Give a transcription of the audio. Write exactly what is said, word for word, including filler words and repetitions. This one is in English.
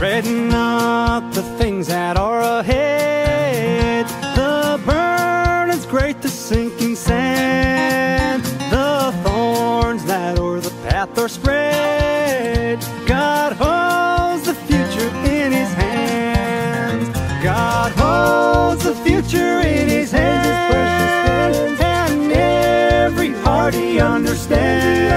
Fretting not the things that are ahead. The burning's great, the sinking sand, the thorns that o'er the path are spread. God holds the future in his hands. God holds the future in his hands. And every heart he understands.